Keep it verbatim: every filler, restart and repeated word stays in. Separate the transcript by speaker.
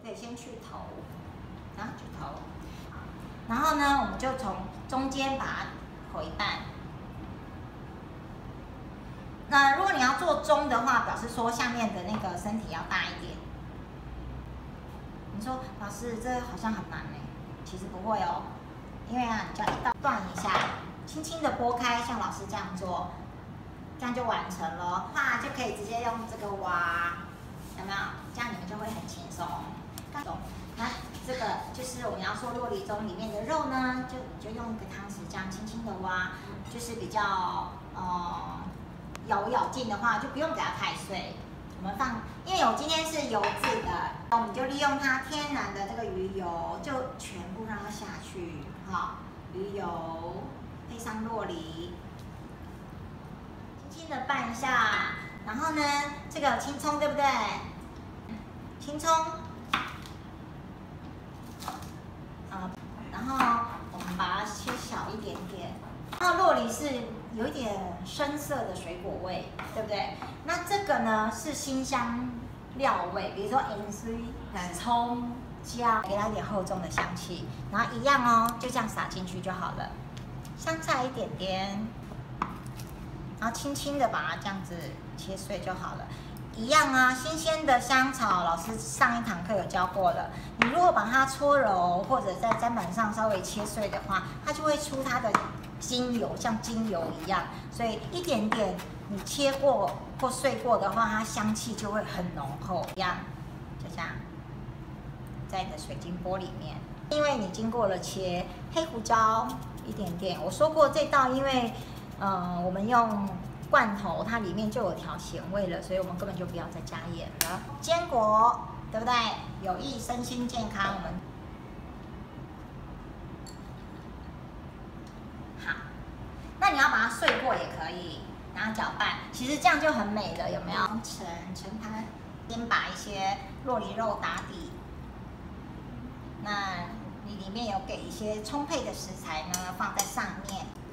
Speaker 1: 可以先去头，然后去头，然后呢，我们就从中间把它回半。那如果你要做中的话，表示说下面的那个身体要大一点。你说老师这好像很难哎，其实不会哦，因为啊，你就要一道断一下，轻轻的拨开，像老师这样做，这样就完成了。那就可以直接用这个挖，有没有？这样你们就会很轻松。那这个就是我们要做酪梨盅里面的肉呢，就就用一个汤匙这样轻轻的挖，就是比较呃咬咬劲的话，就不用给它太碎。我们放，因为我今天是油渍的，我们就利用它天然的这个鱼油，就全部让它下去，好，鱼油配上酪梨，轻轻的拌一下，然后呢，这个青葱对不对？青葱，啊，然后我们把它切小一点点，然后酪梨是有一点深色的水果味，对不对？那这个呢是辛香料味，比如说盐水、葱、姜，给它一点厚重的香气。然后一样哦，就这样撒进去就好了。香菜一点点，然后轻轻的把它这样子切碎就好了。一样啊，新鲜的香草，老师上一堂课有教过了。你如果把它搓揉或者在砧板上稍微切碎的话，它就会出它的精油，像精油一样。所以一点点你切过或碎过的话，它香气就会很浓厚。一样，就这样，在你的水晶钵里面，因为你经过了切，黑胡椒一点点。我说过这道，因为呃我们用罐头，它里面就有调咸味了，所以我们根本就不要再加盐了。坚果，对不对？有益身心健康，我们好。那你要把它碎过也可以，然后搅拌，其实这样就很美了，有没有？盛盛盘，先把一些酪梨肉打底。那你里面有给一些充沛的食材呢，放在上面。